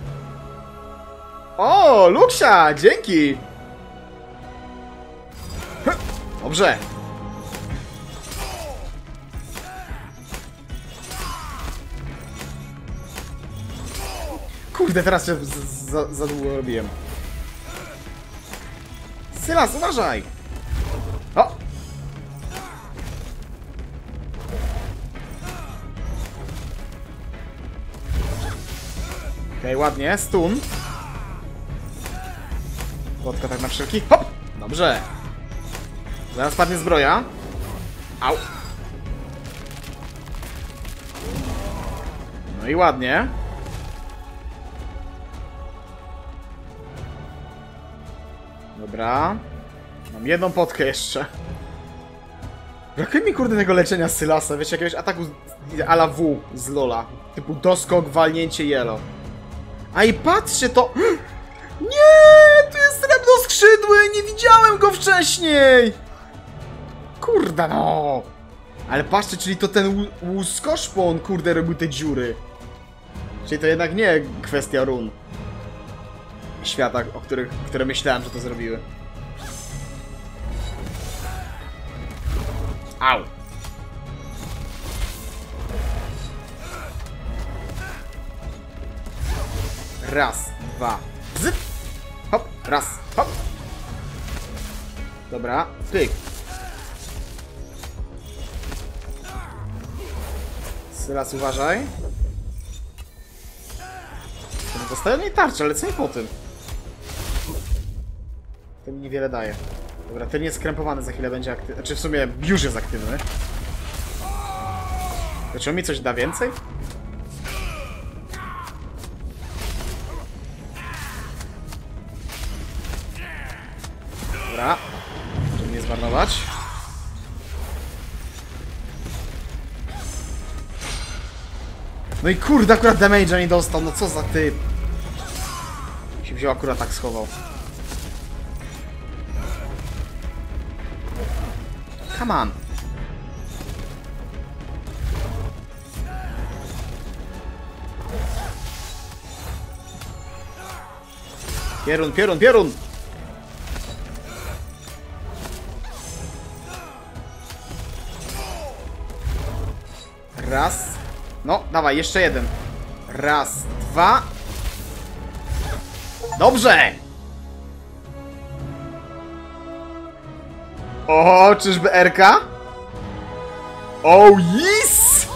Speaker 2: O, Luxia, dzięki! Dobrze. Kurde, teraz się za, za długo robiłem. Sylas, uważaj! O! Okej, okay, ładnie, stun. Płotka tak na wszelki. Hop! Dobrze. Zaraz padnie zbroja. Au. No i ładnie. Dobra. Mam jedną potkę jeszcze. Brakuje mi kurde tego leczenia z Sylasa. Wiecie, jakiegoś ataku a la W z Lola. Typu doskok, walnięcie yellow. A i patrzcie to... Nie! Tu jest srebrnoskrzydły! Nie widziałem go wcześniej! Kurda no! Ale patrzcie, czyli to ten łuskoszpon, kurde, robił te dziury. Czyli to jednak nie kwestia run świata, o których, które myślałem, że to zrobiły. Au! Raz, dwa, zyp! Hop, raz, hop! Dobra, pyk! Sylas, uważaj. Dostaję mnie tarczę, ale co nie po tym? To mi niewiele daje. Dobra, ten jest skrępowany, za chwilę będzie aktywny. Znaczy w sumie już jest aktywny. To czy on mi coś da więcej? Dobra. Żeby nie zmarnować. No i kurde, akurat damage'a nie dostał. No co za typ. Się wziął, akurat tak schował. Come on. Pierun, pierun, pierun! Raz. No, dawaj, jeszcze jeden. Raz, dwa. Dobrze! O, czyżby Erka? Oh, yes!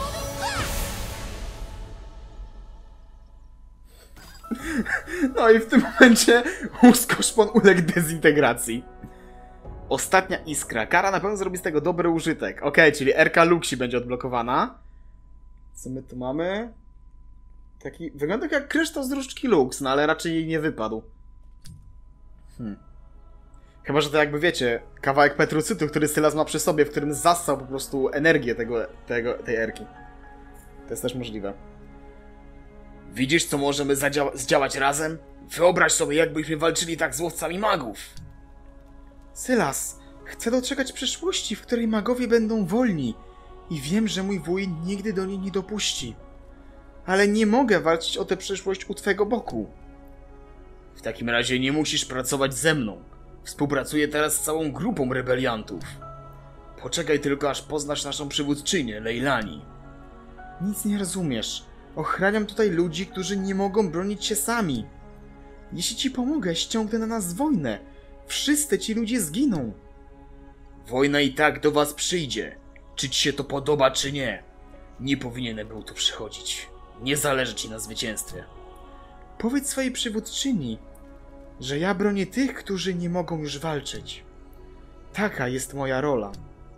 Speaker 2: No i w tym momencie łuskoszpon uległ dezintegracji. Ostatnia iskra. Kara na pewno zrobi z tego dobry użytek. Okej, okay, czyli Erka Luxi będzie odblokowana. Co my tu mamy? Taki... Wygląda jak kryształ z różdżki Lux, no ale raczej jej nie wypadł. Hmm. Chyba, że to jakby wiecie, kawałek petrucytu, który Sylas ma przy sobie, w którym zassał po prostu energię tego, tego, tej Erki. To jest też możliwe. Widzisz, co możemy zdziałać razem? Wyobraź sobie, jakbyśmy walczyli tak z łowcami magów. Sylas, chcę doczekać przyszłości, w której magowie będą wolni. I wiem, że mój wuj nigdy do niej nie dopuści. Ale nie mogę walczyć o tę przyszłość u twego boku. W takim razie nie musisz pracować ze mną. Współpracuję teraz z całą grupą rebeliantów. Poczekaj tylko, aż poznasz naszą przywódczynię, Leilani. Nic nie rozumiesz. Ochraniam tutaj ludzi, którzy nie mogą bronić się sami. Jeśli ci pomogę, ściągnę na nas wojnę. Wszyscy ci ludzie zginą. Wojna i tak do was przyjdzie. Czy ci się to podoba, czy nie. Nie powinienem był tu przychodzić. Nie zależy ci na zwycięstwie. Powiedz swojej przywódczyni, że ja bronię tych, którzy nie mogą już walczyć. Taka jest moja rola.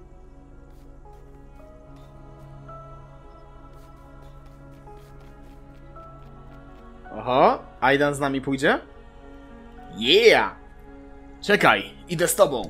Speaker 2: Oho, Aidan z nami pójdzie? Yeah! Czekaj, idę z tobą.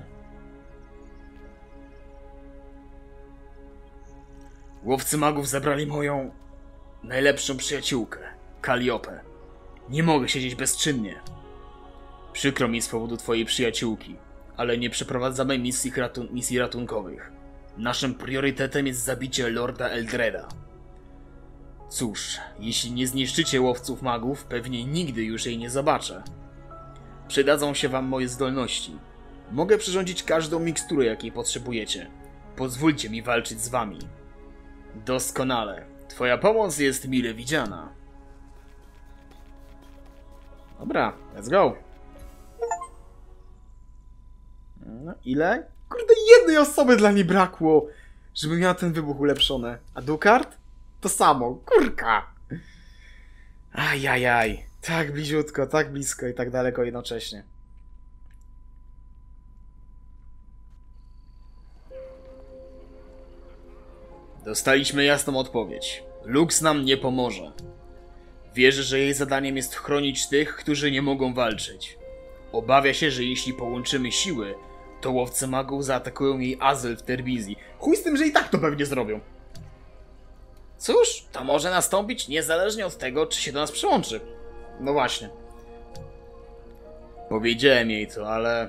Speaker 2: Łowcy magów zabrali moją... najlepszą przyjaciółkę, Kaliopę. Nie mogę siedzieć bezczynnie. Przykro mi z powodu twojej przyjaciółki, ale nie przeprowadzamy misji, ratun misji ratunkowych. Naszym priorytetem jest zabicie Lorda Eldreda. Cóż, jeśli nie zniszczycie łowców magów, pewnie nigdy już jej nie zobaczę. Przydadzą się wam moje zdolności. Mogę przyrządzić każdą miksturę, jakiej potrzebujecie. Pozwólcie mi walczyć z wami. Doskonale. Twoja pomoc jest mile widziana. Dobra, let's go. No ile? Kurde, jednej osoby dla niej brakło, żeby miała ten wybuch ulepszony. A Dukart? To samo. Kurka. Ajajaj. Tak bliziutko, tak blisko i tak daleko jednocześnie. Dostaliśmy jasną odpowiedź. Lux nam nie pomoże. Wierzy, że jej zadaniem jest chronić tych, którzy nie mogą walczyć. Obawia się, że jeśli połączymy siły, to łowcy magów zaatakują jej azyl w Terbizji. Chuj z tym, że i tak to pewnie zrobią. Cóż, to może nastąpić niezależnie od tego, czy się do nas przyłączy. No właśnie. Powiedziałem jej to, ale...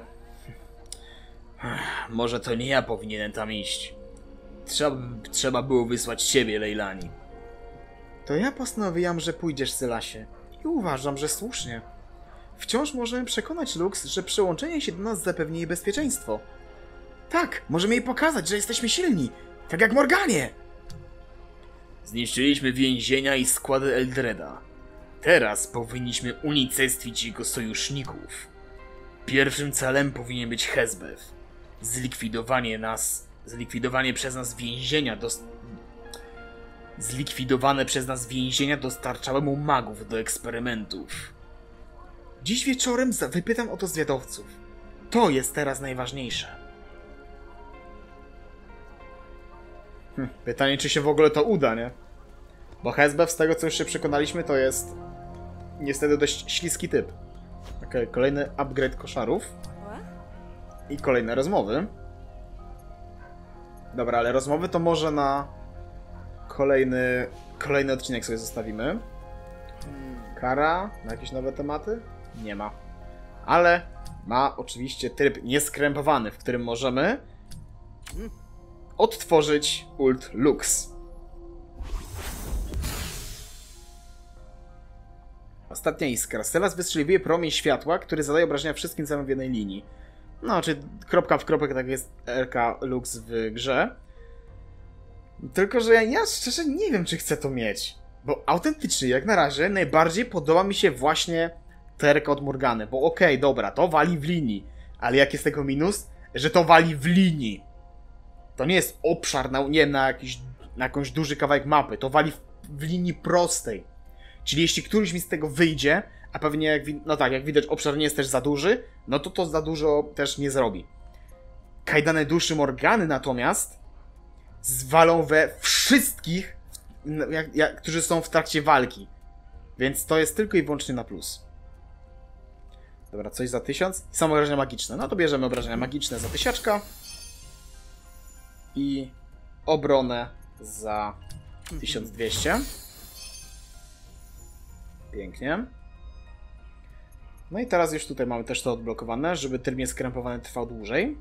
Speaker 2: Może to nie ja powinienem tam iść. Trzeba, trzeba było wysłać ciebie, Leilani. To ja postanowiłam, że pójdziesz, Sylasie. I uważam, że słusznie. Wciąż możemy przekonać Lux, że przyłączenie się do nas zapewni jej bezpieczeństwo. Tak, możemy jej pokazać, że jesteśmy silni. Tak jak Morganie. Zniszczyliśmy więzienia i składy Eldreda. Teraz powinniśmy unicestwić jego sojuszników. Pierwszym celem powinien być Hezbew. Zlikwidowanie nas... Zlikwidowanie przez nas więzienia do... Zlikwidowane przez nas więzienia dostarczały mu magów do eksperymentów. Dziś wieczorem wypytam o to zwiadowców. To jest teraz najważniejsze. Hm, pytanie, czy się w ogóle to uda, nie? Bo Hezbew, z tego co już się przekonaliśmy, to jest niestety dość śliski typ. Okej, okay, kolejny upgrade koszarów. I kolejne rozmowy. Dobra, ale rozmowy to może na kolejny, kolejny odcinek sobie zostawimy. Kara na jakieś nowe tematy? Nie ma. Ale ma oczywiście tryb nieskrępowany, w którym możemy odtworzyć ult Lux. Ostatnia iskra. Sylas wystrzeliwuje promień światła, który zadaje obrażenia wszystkim celom w jednej linii. No, czy kropka w kropkę, tak jest R K Lux w grze. Tylko, że ja, ja szczerze nie wiem, czy chcę to mieć. Bo autentycznie, jak na razie, najbardziej podoba mi się właśnie ta R K od Morgany. Bo okej, okay, dobra, to wali w linii. Ale jak jest tego minus? Że to wali w linii. To nie jest obszar, na, nie wiem, na, jakiś, na jakąś duży kawałek mapy. To wali w, w linii prostej. Czyli jeśli któryś mi z tego wyjdzie, a pewnie, jak, no tak, jak widać, obszar nie jest też za duży, no to to za dużo też nie zrobi. Kajdany duszy Morgany natomiast zwalą we wszystkich, jak, jak, którzy są w trakcie walki. Więc to jest tylko i wyłącznie na plus. Dobra, coś za tysiąc. Są obrażenia magiczne. No to bierzemy obrażenia magiczne za tysiaczka. I obronę za tysiąc dwieście. Pięknie. No i teraz już tutaj mamy też to odblokowane, żeby tryb nieskrępowany trwał dłużej.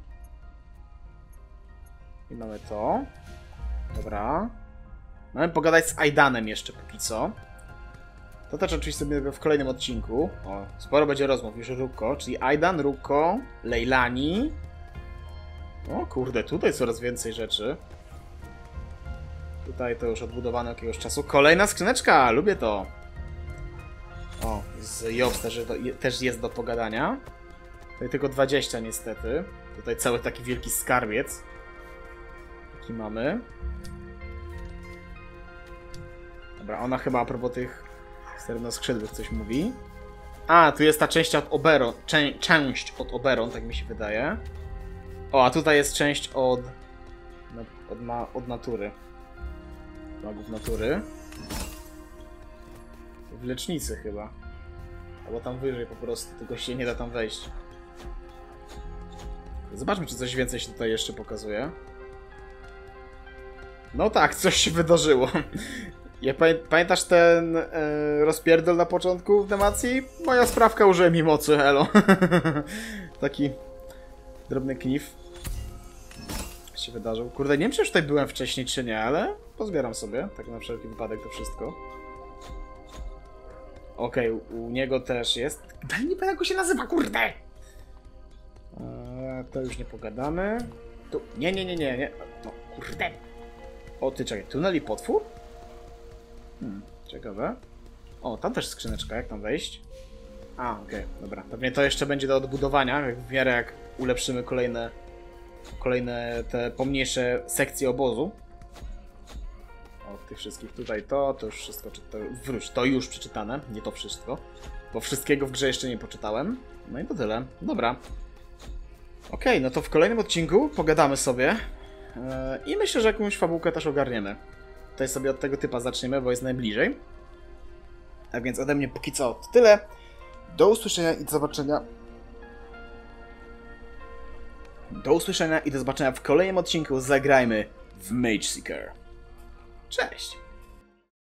Speaker 2: I mamy to. Dobra. Mamy pogadać z Aidanem jeszcze póki co. To też oczywiście sobie w kolejnym odcinku. O, sporo będzie rozmów już Ruko, czyli Aidan, Ruko, Leilani. O kurde, tutaj coraz więcej rzeczy. Tutaj to już odbudowane od jakiegoś czasu. Kolejna skrzyneczka, lubię to. O, z Jobs też, też jest do pogadania. Tutaj tylko dwadzieścia niestety. Tutaj cały taki wielki skarbiec. Jaki mamy. Dobra, ona chyba a propos tych steronoskrzydłych coś mówi. A, tu jest ta część od Oberon. Czę część od Oberon, tak mi się wydaje. O, a tutaj jest część od... Od, ma od natury. Magów natury. W lecznicy chyba. Albo tam wyżej po prostu, tylko się nie da tam wejść. Zobaczmy, czy coś więcej się tutaj jeszcze pokazuje. No tak, coś się wydarzyło. Ja pamię pamiętasz ten e, rozpierdol na początku w Demacji? Moja sprawka użyła mi mocy, elo. Taki drobny knif się wydarzył. Kurde, nie wiem, czy już tutaj byłem wcześniej, czy nie, ale pozbieram sobie, tak na wszelki wypadek to wszystko. Okej, okay, u niego też jest. Daj nie pamiętam, jak go się nazywa, kurde! Eee, to już nie pogadamy. Tu, nie, nie, nie, nie, nie. No, kurde. O, ty, czekaj, tunel i potwór? Hmm, ciekawe. O, tam też skrzyneczka, jak tam wejść? A, okej, okay, dobra. Pewnie to jeszcze będzie do odbudowania, jak w miarę jak ulepszymy kolejne, kolejne te pomniejsze sekcje obozu. Od tych wszystkich tutaj to, to już wszystko, czy to, wróć, to już przeczytane, nie to wszystko. Bo wszystkiego w grze jeszcze nie poczytałem. No i to tyle. Dobra. Okej, okay, no to w kolejnym odcinku pogadamy sobie. Yy, I myślę, że jakąś fabułkę też ogarniemy. Tutaj sobie od tego typa zaczniemy, bo jest najbliżej. Tak więc ode mnie póki co to tyle. Do usłyszenia i do zobaczenia. Do usłyszenia i do zobaczenia w kolejnym odcinku Zagrajmy w Mage Seeker. Cześć!